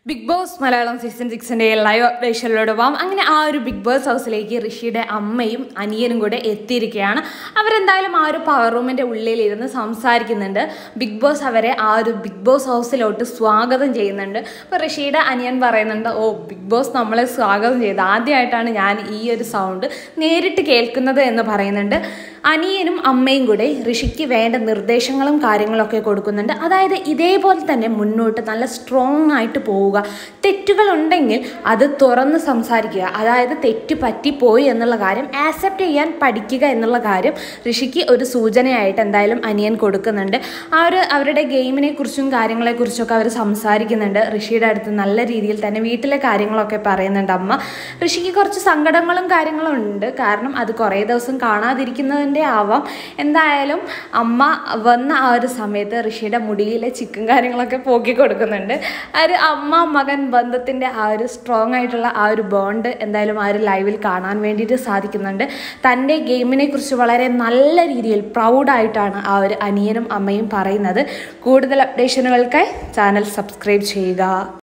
Big Boss Malayalam season 6ന്റെ live അപ്ഡേഷനിലൂടെ പോകാം. അങ്ങനെ ആ ഒരു ബിഗ് ബോസ് ഹൗസിലേക്ക് ഋഷിയുടെ അമ്മയും അനിയനും കൂടെ എത്തിയിരിക്കുകയാണ്. അവരെന്തായാലും ആ ഒരു പവർ റൂമിൻ്റെ ഉള്ളിലിരുന്ന് സംസാരിക്കുന്നുണ്ട്. ബിഗ് ബോസ് അവരെ ആ ഒരു ബിഗ് ബോസ് ഹൗസിലോട്ട് സ്വാഗതം ചെയ്യുന്നുണ്ട്. അപ്പോൾ ഋഷിയുടെ അനിയൻ പറയുന്നുണ്ട്, ഓ ബിഗ് ബോസ് നമ്മളെ സ്വാഗതം ചെയ്ത് ആദ്യമായിട്ടാണ് ഞാൻ ഈ ഒരു സൗണ്ട് നേരിട്ട് കേൾക്കുന്നത് എന്ന് പറയുന്നുണ്ട്. അനിയനും അമ്മയും കൂടെ ഋഷിക്ക് വേണ്ട നിർദ്ദേശങ്ങളും കാര്യങ്ങളൊക്കെ കൊടുക്കുന്നുണ്ട്. അതായത് ഇതേപോലെ തന്നെ മുന്നോട്ട് നല്ല സ്ട്രോങ് ആയിട്ട് പോവുക, തെറ്റുകളുണ്ടെങ്കിൽ അത് തുറന്ന് സംസാരിക്കുക, അതായത് തെറ്റ് പറ്റിപ്പോയി എന്നുള്ള കാര്യം ആക്സെപ്റ്റ് ചെയ്യാൻ പഠിക്കുക എന്നുള്ള കാര്യം ഋഷിക്ക് ഒരു സൂചനയായിട്ട് എന്തായാലും അനിയൻ കൊടുക്കുന്നുണ്ട്. അവരുടെ ഗെയിമിനെ കുറിച്ചും കാര്യങ്ങളെക്കുറിച്ചൊക്കെ അവർ സംസാരിക്കുന്നുണ്ട്. ഋഷിയുടെ അടുത്ത് നല്ല രീതിയിൽ തന്നെ വീട്ടിലെ കാര്യങ്ങളൊക്കെ പറയുന്നുണ്ട് അമ്മ. ഋഷിക്ക് കുറച്ച് സങ്കടങ്ങളും കാര്യങ്ങളും ഉണ്ട്, കാരണം അത് കുറേ ദിവസം കാണാതിരിക്കുന്നതിൻ്റെ ആവാം. എന്തായാലും അമ്മ വന്ന ആ ഒരു സമയത്ത് ഋഷിയുടെ മുടിയിലെ ചിക്കും കാര്യങ്ങളൊക്കെ പോക്കി കൊടുക്കുന്നുണ്ട്. ആ ഒരു അമ്മ മകൻ ബന്ധത്തിൻ്റെ ആ ഒരു സ്ട്രോങ് ആയിട്ടുള്ള ആ ഒരു ബോണ്ട് എന്തായാലും ആ ഒരു ലൈവിൽ കാണാൻ വേണ്ടിയിട്ട് സാധിക്കുന്നുണ്ട്. തൻ്റെ ഗെയിമിനെ കുറിച്ച് വളരെ നല്ല രീതിയിൽ പ്രൗഡായിട്ടാണ് ആ ഒരു അനിയനും അമ്മയും പറയുന്നത്. കൂടുതൽ അപ്ഡേഷനുകൾക്കായി ചാനൽ സബ്സ്ക്രൈബ് ചെയ്യുക.